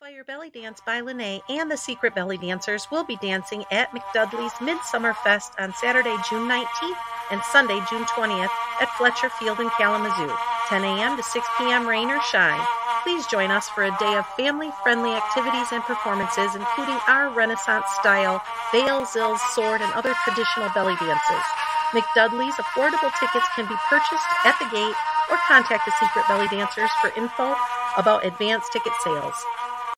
Choir Belly Dance by Lene and the Secret Belly Dancers will be dancing at MacDudley's Midsummer Fest on Saturday, June 19th and Sunday, June 20th at Fletcher Field in Kalamazoo, 10 a.m. to 6 p.m. rain or shine. Please join us for a day of family-friendly activities and performances, including our Renaissance-style veil, zills, sword, and other traditional belly dances. MacDudley's affordable tickets can be purchased at the gate or contact the Secret Belly Dancers for info about advanced ticket sales.